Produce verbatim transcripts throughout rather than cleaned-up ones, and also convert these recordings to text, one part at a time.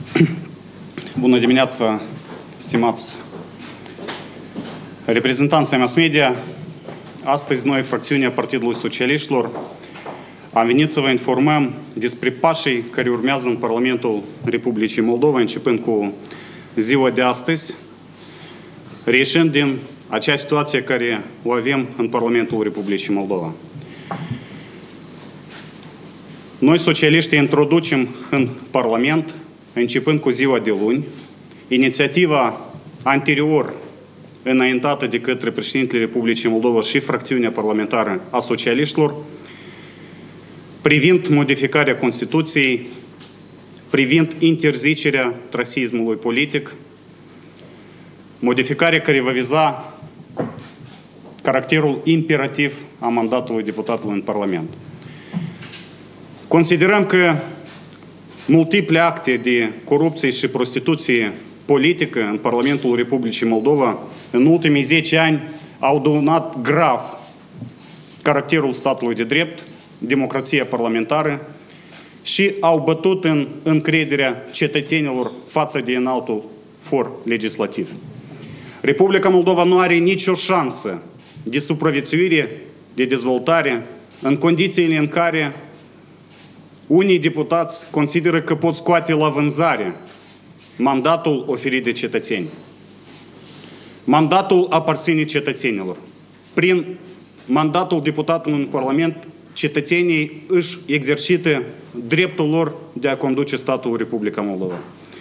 Bună dimineața, stimați reprezentanții mass media. Astăzi noi, fracțiunea Partidului Socialiștilor, am venit să vă informăm despre pașii care urmează în Parlamentul Republicii Moldova, începând cu ziua de astăzi, reieșind din acea situație care o avem în Parlamentul Republicii Moldova. Noi, socialiștii, introducem în Parlament, începând cu ziua de luni, inițiativa anterior înaintată de către președintele Republicii Moldova și fracțiunea parlamentară a socialiștilor, privind modificarea Constituției, privind interzicerea rasismului politic, modificarea care va viza caracterul imperativ a mandatului deputatului în Parlament. Considerăm că multiple acte de corupție și prostituție politică în Parlamentul Republicii Moldova în ultimii zece ani au dăunat grav caracterul statului de drept, democrația parlamentară și au bătut în încrederea cetățenilor față de înaltul for legislativ. Republica Moldova nu are nicio șansă de supraviețuire, de dezvoltare, în condițiile în care unii deputați consideră că pot scoate la vânzare mandatul oferit de cetățeni. Mandatul aparține cetățenilor. Prin mandatul deputatului în Parlament, cetățenii își exercită dreptul lor de a conduce statul Republica Moldova.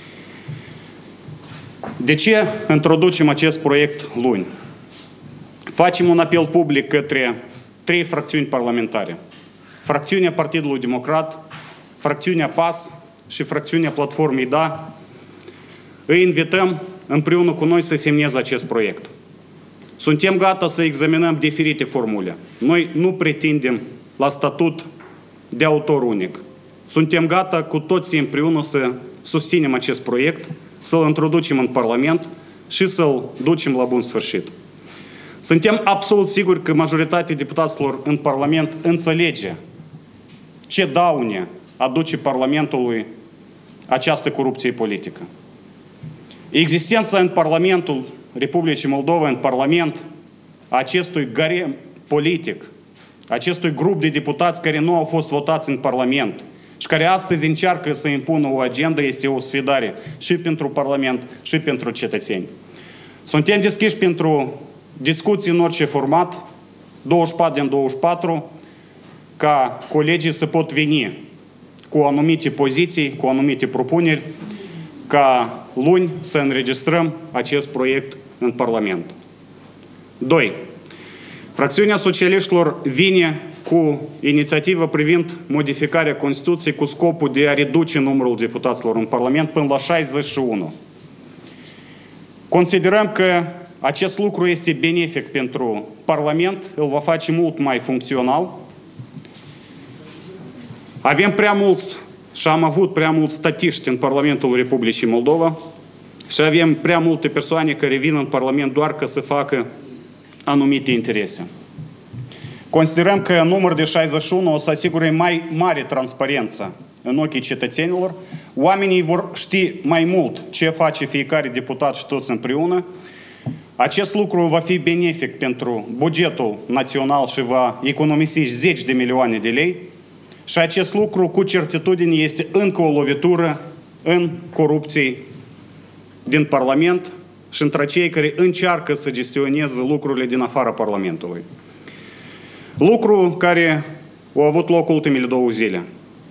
De ce introducem acest proiect luni? Facem un apel public către trei fracțiuni parlamentare. Fracțiunea Partidului Democrat, fracțiunea P A S și fracțiunea Platformei Da. Îi invităm împreună cu noi să semneze acest proiect. Suntem gata să examinăm diferite formule. Noi nu pretindem la statut de autor unic. Suntem gata cu toții împreună să susținem acest proiect, să-l introducem în Parlament și să-l ducem la bun sfârșit. Suntem absolut siguri că majoritatea deputaților în Parlament înțelege ce daune aduce Parlamentului această corupție politică. Existența în Parlamentul Republicii Moldova, în Parlament, acestui garem politic, acestui grup de deputați care nu au fost votați în Parlament și care astăzi încearcă să impună o agendă, este o sfidare și pentru Parlament și pentru cetățeni. Suntem deschiși pentru discuții în orice format, douăzeci și patru din douăzeci și patru, ca colegii să pot veni cu anumite poziții, cu anumite propuneri, ca luni să înregistrăm acest proiect în Parlament. doi. Fracțiunea socialiștilor vine cu inițiativă privind modificarea Constituției cu scopul de a reduce numărul deputaților în Parlament până la șaizeci și unu. Considerăm că acest lucru este benefic pentru Parlament, îl va face mult mai funcțional. Avem prea mulți și am avut prea mulți statiști în Parlamentul Republicii Moldova și avem prea multe persoane care vin în Parlament doar ca să facă anumite interese. Considerăm că în număr de șaizeci și unu o să asigure mai mare transparență în ochii cetățenilor. Oamenii vor ști mai mult ce face fiecare deputat și toți împreună. Acest lucru va fi benefic pentru bugetul național și va economisi zeci de milioane de lei. Și acest lucru, cu certitudine, este încă o lovitură în corupție din Parlament și între cei care încearcă să gestioneze lucrurile din afara Parlamentului. Lucru care a avut loc ultimele două zile.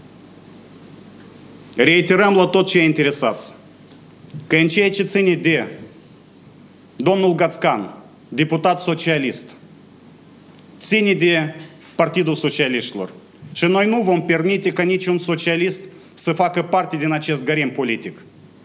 Reiterăm la tot cei interesați că în ceea ce ține de domnul Gațcan, deputat socialist, ține de Partidul Socialiștilor. Și noi nu vom permite ca niciun socialist să facă parte din acest garem politic.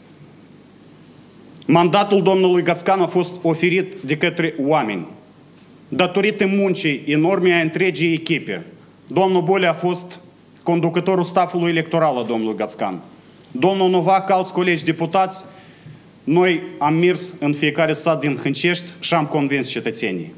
Mandatul domnului Gațcan a fost oferit de către oameni, datorită muncii enorme a întregii echipe. Domnul Bolea a fost conducătorul stafului electoral al domnului Gațcan. Domnul Novac, alți colegi deputați, noi am mers în fiecare sat din Hâncești și am convins cetățenii.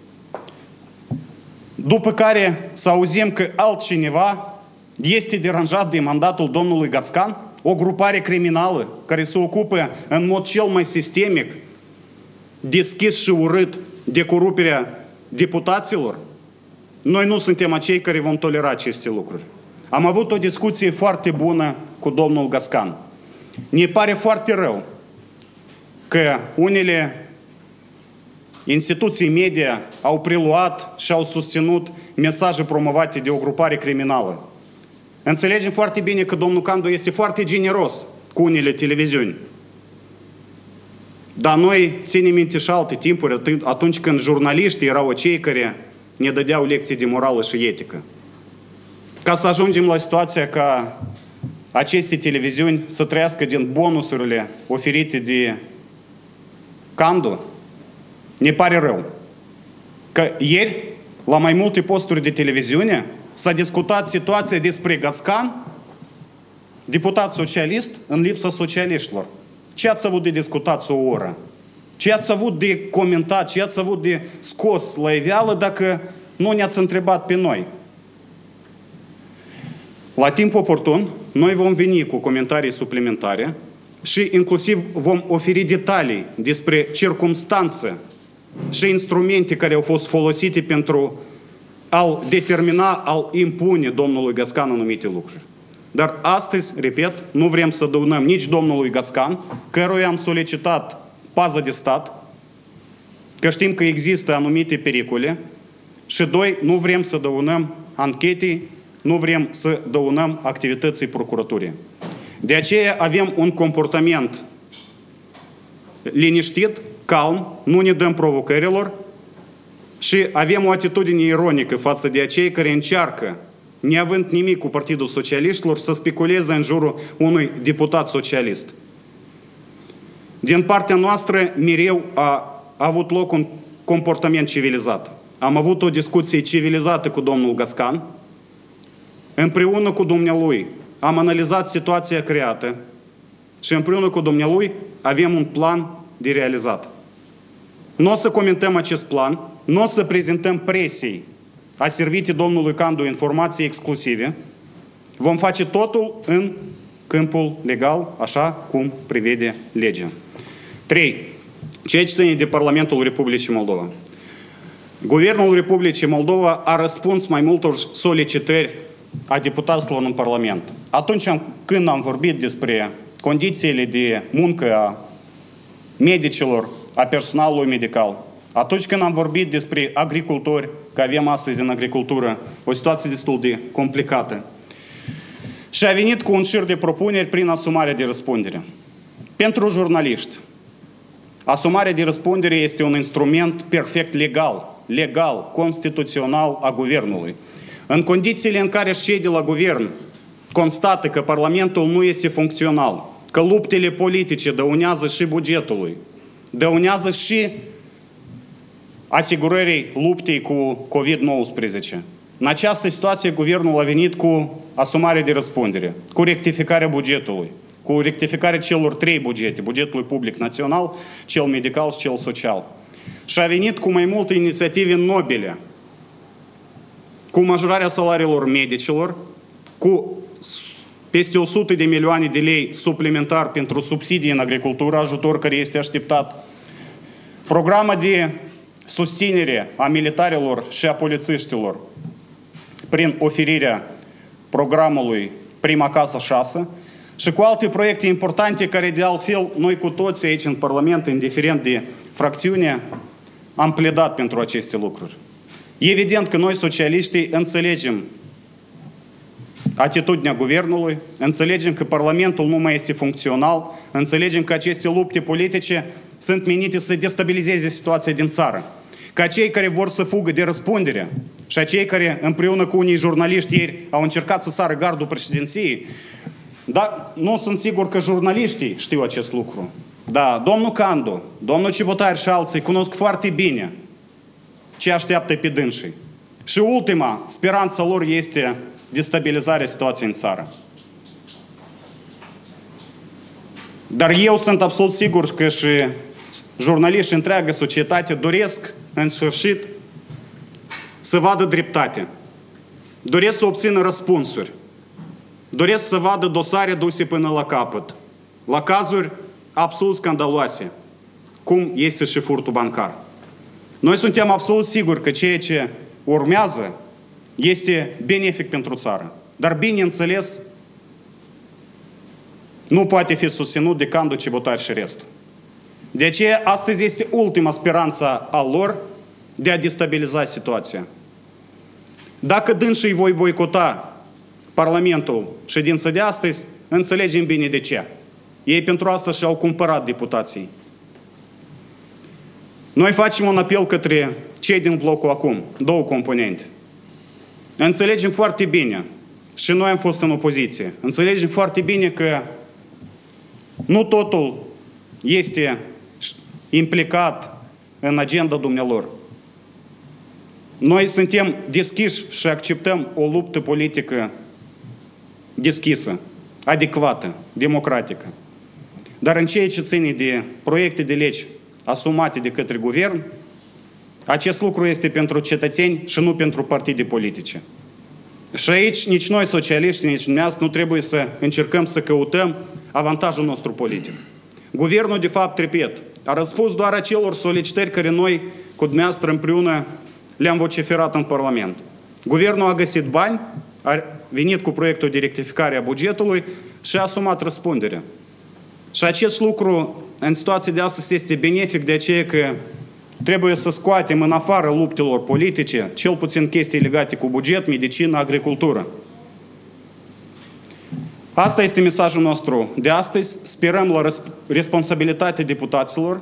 După care să auzim că altcineva este deranjat de mandatul domnului Gațcan, o grupare criminală care se ocupă în mod cel mai sistemic, deschis și urât de coruperea deputaților, noi nu suntem acei care vom tolera aceste lucruri. Am avut o discuție foarte bună cu domnul Gascan. Ne pare foarte rău că unele instituții media au preluat și au susținut mesaje promovate de o grupare criminală. Înțelegem foarte bine că domnul Candu este foarte generos cu unele televiziuni. Dar noi ținem minte și alte timpuri, atunci când jurnaliștii erau cei care ne dădeau lecții de morală și etică. Ca să ajungem la situația ca aceste televiziuni să trăiască din bonusurile oferite de Candu, ne pare rău. Că ieri, la mai multe posturi de televiziune, s-a discutat situația despre Gascan, deputat socialist, în lipsa socialiștilor. Ce ați avut de discutat o oră? Ce ați avut de comentat? Ce ați avut de scos la iveală dacă nu ne-ați întrebat pe noi? La timp oportun, noi vom veni cu comentarii suplimentare și inclusiv vom oferi detalii despre circumstanțe și instrumente care au fost folosite pentru a-l determina, a-l impune domnului Gascan anumite lucruri. Dar astăzi, repet, nu vrem să dăunăm nici domnului Gascan, căruia am solicitat pază de stat, că știm că există anumite pericole, și doi, nu vrem să dăunăm anchetei, nu vrem să dăunăm activității procuraturii. De aceea avem un comportament liniștit, calm, nu ne dăm provocărilor și avem o atitudine ironică față de acei care încearcă, neavând nimic cu Partidul Socialiștilor, să speculeze în jurul unui deputat socialist. Din partea noastră, mereu a avut loc un comportament civilizat. Am avut o discuție civilizată cu domnul Gascan. Împreună cu dumnealui am analizat situația creată și împreună cu dumnealui avem un plan de realizat. Nu o să comentăm acest plan, nu o să prezentăm presiei a servite domnului Candu informații exclusive. Vom face totul în câmpul legal, așa cum prevede legea. trei. Ceea ce ține de Parlamentul Republicii Moldova. Guvernul Republicii Moldova a răspuns mai multor solicitări a deputaților în Parlament. Atunci când am vorbit despre condițiile de muncă a medicilor, a personalului medical, atunci când am vorbit despre agricultori, că avem astăzi în agricultură o situație destul de complicată, și a venit cu un șir de propuneri prin asumarea de răspundere. Pentru jurnaliști, asumarea de răspundere este un instrument perfect legal, legal, constituțional a guvernului. În condițiile în care cei de la guvern constată că Parlamentul nu este funcțional, că luptele politice dăunează și bugetului, dăunează și asigurării luptei cu COVID nouăsprezece. În această situație, guvernul a venit cu asumare de răspundere, cu rectificarea bugetului, cu rectificarea celor trei bugete, bugetul public național, cel medical și cel social. Și a venit cu mai multe inițiative nobile, cu majorarea salariilor medicilor, cu peste o sută de milioane de lei suplimentar pentru subsidii în agricultură, ajutor care este așteptat, programa de susținere a militarilor și a polițiștilor prin oferirea programului Prima Casă șase și cu alte proiecte importante care de altfel noi cu toți aici în Parlament, indiferent de fracțiune, am pledat pentru aceste lucruri. Evident că noi, socialiștii, înțelegem atitudinea guvernului, înțelegem că Parlamentul nu mai este funcțional, înțelegem că aceste lupte politice sunt menite să destabilizeze situația din țară. Ca cei care vor să fugă de răspundere și acei care împreună cu unii jurnaliști ieri au încercat să sară gardul președinției, dar nu sunt sigur că jurnaliștii știu acest lucru. Da, domnul Candu, domnul Cibotar și alții cunosc foarte bine ce așteaptă pe dânsii. Și ultima speranță lor este destabilizarea situației în țară. Dar eu sunt absolut sigur că și jurnaliști și întreaga societate doresc în sfârșit să vadă dreptate. Doresc să obțină răspunsuri. doresc să vadă dosare duse până la capăt, la cazuri absolut scandaloase, cum este și furtul bancar. Noi suntem absolut siguri că ceea ce urmează este benefic pentru țară. Dar, bineînțeles, nu poate fi susținut de Candu, Cibotar și restul. De aceea, astăzi este ultima speranță a lor de a destabiliza situația. Dacă dânsii voi boicota Parlamentul ședința de astăzi, înțelegem bine de ce. Ei pentru asta și-au cumpărat deputații. Noi facem un apel către cei din blocul acum, două componente. Înțelegem foarte bine, și noi am fost în opoziție, înțelegem foarte bine că nu totul este implicat în agenda dumnealor. Noi suntem deschiși și acceptăm o luptă politică deschisă, adecvată, democratică. Dar în ceea ce ține de proiecte de legi asumate de către guvern, acest lucru este pentru cetățeni și nu pentru partide politice. Și aici nici noi, socialiștii, nici dumneavoastră, nu trebuie să încercăm să căutăm avantajul nostru politic. Guvernul, de fapt, repet, a răspuns doar acelor solicitări care noi, cu dumneavoastră împreună, le-am vociferat în Parlament. Guvernul a găsit bani, a venit cu proiectul de rectificare a bugetului și a asumat răspunderea. Și acest lucru, în situația de astăzi, este benefic de aceea că trebuie să scoatem în afară luptelor politice, cel puțin chestii legate cu buget, medicină, agricultură. Asta este mesajul nostru de astăzi. Sperăm la responsabilitatea deputaților.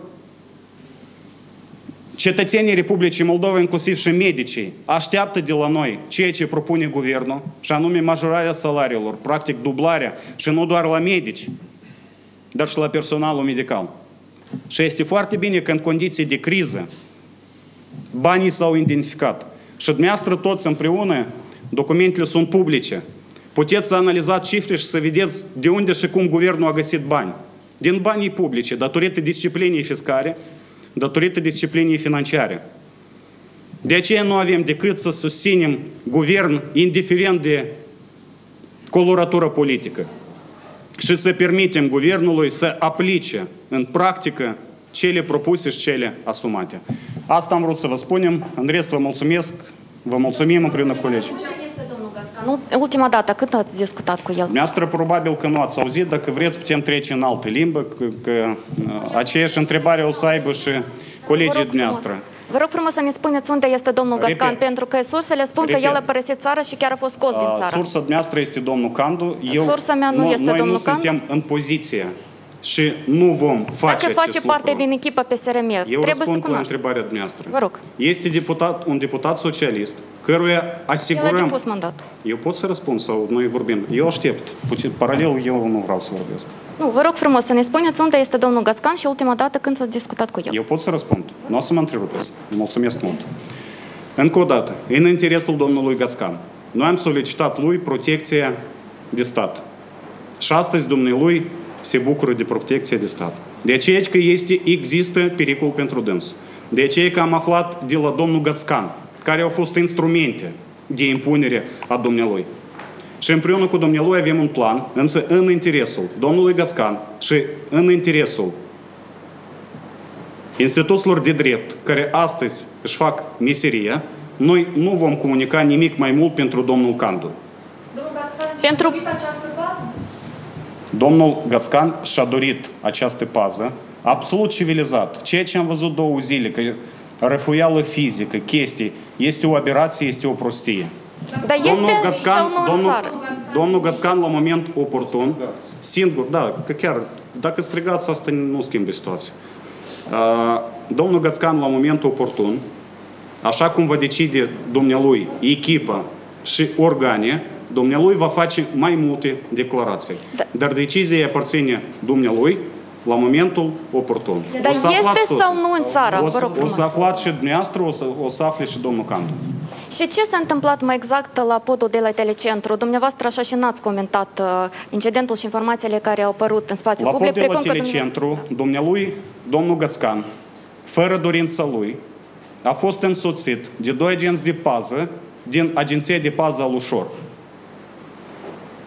Cetățenii Republicii Moldova, inclusiv și medicii, așteaptă de la noi ceea ce propune guvernul, și anume majorarea salariilor, practic dublarea, și nu doar la medici, dar și la personalul medical. Și este foarte bine că în condiții de criză banii s-au identificat. Și dumneavoastră toți împreună, documentele sunt publice. Puteți să analizați cifre și să vedeți de unde și cum guvernul a găsit bani. Din banii publice, datorită disciplinei fiscale, datorită disciplinei financiare. De aceea nu avem decât să susținem guvern indiferent de coloratură politică și să permitem guvernului să aplice în practică cele propuse și cele asumate. Asta am vrut să vă spunem. În rest, vă mulțumesc. Vă mulțumim împreună cu colegii. Nu, ultima dată, cât ați discutat cu el? Dumneavoastră probabil că nu ați auzit, dacă vreți putem trece în altă limbă, că, că aceeași întrebare o să aibă și colegii dumneavoastră. Vă rog frumos să ne spuneți unde este domnul Găscan, repet, pentru că sursele spun repet, că el a părăsit țara și chiar a fost scos din țară. Sursa dumneavoastră este domnul Candu. Eu, Sursa mea nu nu, este noi domnul nu Candu. suntem în poziție și nu vom face Dacă face acest parte lucru. din echipa P S R M, Eu trebuie răspund să la întrebarea dumneavoastră. Vă rog. Este deputat, un deputat socialist căruia asigurăm... El a depus mandatul. Eu pot să răspund sau noi vorbim? Eu aștept. Puțin, paralel eu nu vreau să vorbesc. Nu, vă rog frumos să ne spuneți unde este domnul Găscan și ultima dată când s-a discutat cu el. Eu pot să răspund. Nu o să mă întrerupeți. Mulțumesc mult. Încă o dată, în interesul domnului Găscan, noi am solicitat lui protecția de stat. Și astăzi dumnealui se bucură de protecție de stat. De aceea că este, există pericol pentru dânsul. De aceea că am aflat de la domnul Găscan, care au fost instrumente de impunere a dumnealui. Și împreună cu dumnealui avem un plan, însă în interesul domnului Găscan și în interesul instituțiilor de drept, care astăzi își fac meseria, noi nu vom comunica nimic mai mult pentru domnul Candu. Pentru... Domnul Găscan și-a dorit această pază absolut civilizat. Ceea ce am văzut două zile, că răfuială fizică, chestii, este o aberație, este o prostie. Dar domnul este Găscan, sau nu domnul, în țară? domnul Găscan, la moment oportun, singur, da, că chiar, dacă strigați, asta nu schimbă situația. Uh, domnul Găscan, la moment oportun, așa cum va decide dumnealui, echipa și organe, dumnealui va face mai multe declarații. Da. Dar decizia aparține dumnealui la momentul oportun. Dar este sau nu în țară? O să, o să aflați și dumneavoastră, o să, o să afle și domnul Candu. Și ce s-a întâmplat mai exact la podul de la Telecentru? Dumneavoastră așa și n-ați comentat uh, incidentul și informațiile care au apărut în spațiu la public. La pod de la Telecentru, dumnealui, domnul Găscan, fără dorința lui, a fost însoțit de doi agenți de pază din Agenția de Pază al Ușor.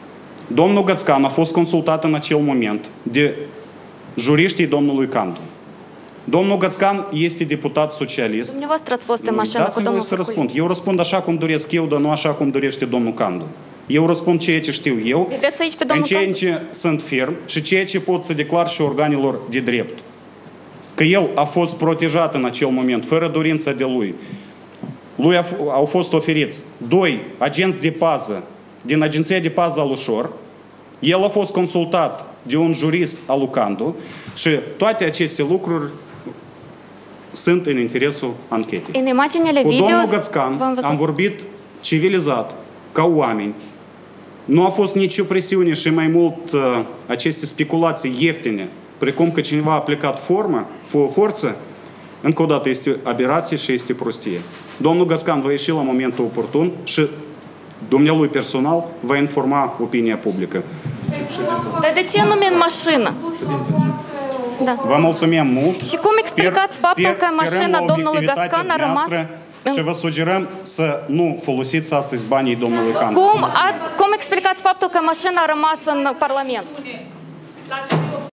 Domnul Gățcan a fost consultat în acel moment de juriștii domnului Candu. Domnul Gățcan este deputat socialist. Dumneavoastră ați fost în mașină cu Dați-mi domnul voie să Furculiu. răspund. Eu răspund așa cum doresc eu, dar nu așa cum dorește domnul Candu. Eu răspund ceea ce știu eu, Vedeți aici pe în domnul ceea Candu? ce sunt ferm și ceea ce pot să declar și organelor de drept. Că el a fost protejat în acel moment, fără dorința de lui. Lui a au fost oferiți doi agenți de pază din Agenția de Pază Alușor. El a fost consultat de un jurist al lui Candu și toate aceste lucruri sunt în interesul anchetei. În imaginele Cu video domnul Gățcan v-am văzut. am vorbit civilizat, ca oameni. Nu a fost nicio presiune și mai mult uh, aceste speculații ieftine, precum că cineva a aplicat formă, fo- forță, încă o dată este aberație și este prostie. Domnul Gățcan va ieși la momentul oportun și dumnealui personal va informa opinia publică. Dar de ce nume în mașină? Da. Vă mulțumim mult. Și cum explicați faptul că sperăm mașina la domnului obiectivitatea Gățcan a rămas dumneavoastră în- și vă sugerăm să nu folosiți astăzi banii domnului Candu. Cum, ați, cum explicați faptul că mașina a rămas în Parlament?